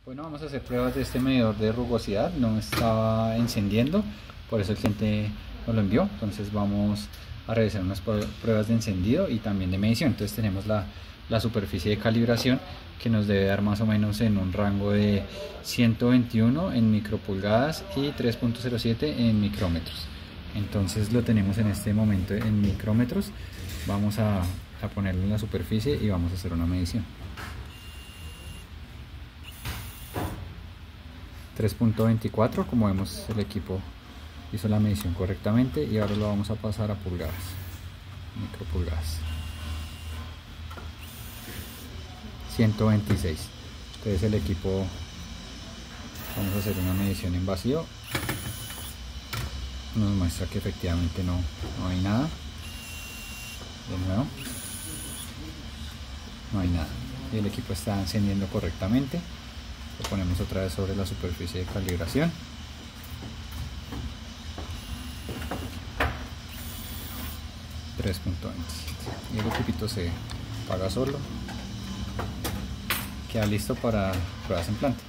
Bueno, vamos a hacer pruebas de este medidor de rugosidad. No estaba encendiendo, por eso el cliente nos lo envió. Entonces vamos a realizar unas pruebas de encendido y también de medición. Entonces tenemos la superficie de calibración, que nos debe dar más o menos en un rango de 121 en micropulgadas y 3.07 en micrómetros. Entonces lo tenemos en este momento en micrómetros. Vamos a ponerlo en la superficie y vamos a hacer una medición. 3.24, como vemos el equipo hizo la medición correctamente, y ahora lo vamos a pasar a pulgadas, micropulgadas. 126. Entonces el equipo, vamos a hacer una medición en vacío, nos muestra que efectivamente no hay nada. De nuevo, no hay nada y el equipo está encendiendo correctamente. Lo ponemos otra vez sobre la superficie de calibración. Y el equipito se apaga solo. Queda listo para pruebas en planta.